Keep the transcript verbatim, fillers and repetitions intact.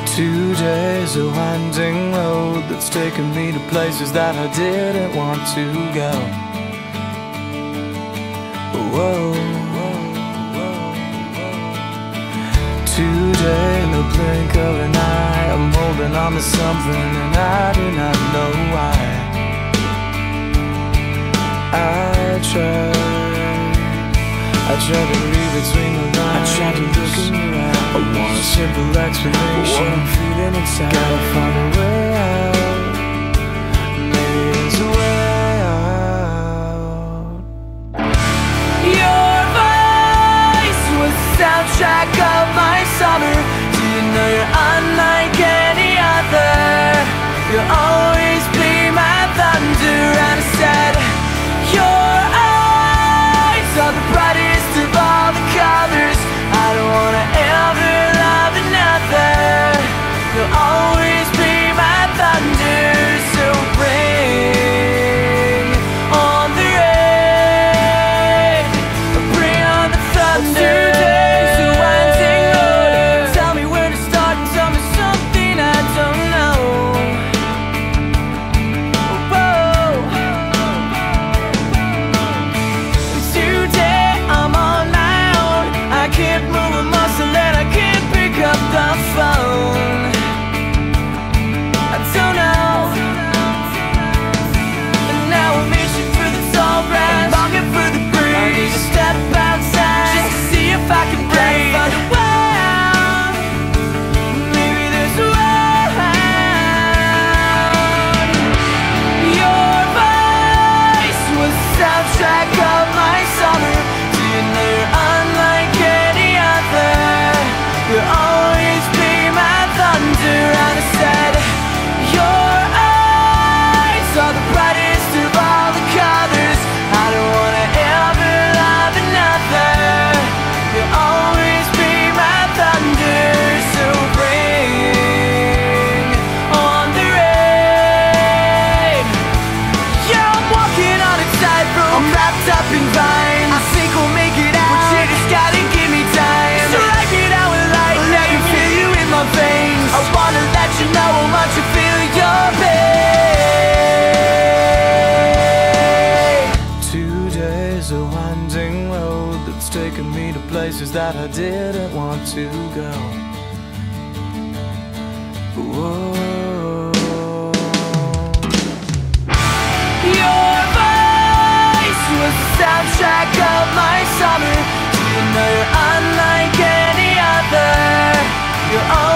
Today's a winding road that's taken me to places that I didn't want to go. Whoa, whoa, whoa, whoa. Today, in the blink of an eye, I'm holding on to something and I do not know why. I tried, I tried to read between the lines. I tried to look in your eyes. I want a simple explanation. What I'm feeling inside. Gotta find a way out. Maybe there's a way out. Your voice was the soundtrack of my summer. Do you know you're unlike any other? You'll always be my thunder. And I said, your eyes are the brightest of all the colors. I don't wanna ever love another. You'll always be my thunder. So bring on the rain, bring on the thunder. Today's a winding road. Tell me where to start and tell me something I don't know. Whoa. Today I'm on my own. I can't move a muscle and I can't pick up the phone. I don't know. And now I'm itching for the tall grass, I'm longing for the breeze. I need to step outside just to see if I can breathe. Find a way out. Maybe there's a way out. Your voice was the soundtrack of my summer. Do you know you're unlike any other? You'll always be my thunder. And I said, your eyes are the brightest of all the colors. I don't wanna ever love another. You'll always be my thunder. So bring on the rain. Yeah, I'm walking on a tightrope. I'm wrapped up in vines. I think we'll make it out, but you just gotta give me time. So like it out with light, let me feel you in my veins. I wanna let you know how much I feel your pain. Today's a winding road that's taken me to places that I didn't want to go. Whoa. Your voice was the soundtrack of my summer. Do you know you're unlike any other? You're